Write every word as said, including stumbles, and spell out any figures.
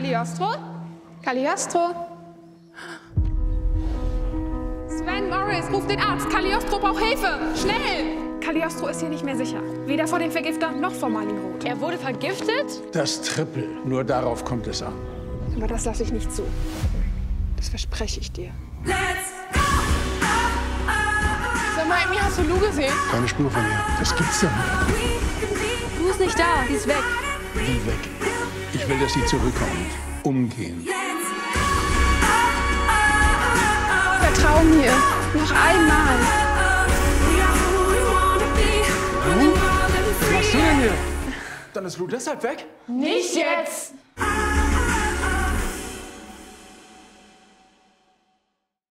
Cagliostro? Cagliostro? Sven Morris, ruf den Arzt. Cagliostro braucht Hilfe. Schnell! Cagliostro ist hier nicht mehr sicher. Weder vor dem Vergifter noch vor Marlinrot. Er wurde vergiftet? Das Triple. Nur darauf kommt es an. Aber das lasse ich nicht zu. Das verspreche ich dir. Sag mal, Amy, hast du Lou gesehen? Keine Spur von ihr. Das gibt's doch nicht. Lou ist nicht da, sie ist weg. Wie weg? Ich will, dass sie zurückkommt. Umgehen. Vertrau mir. Noch einmal. Was machst du denn hier? Dann ist Lou deshalb weg? Nicht jetzt!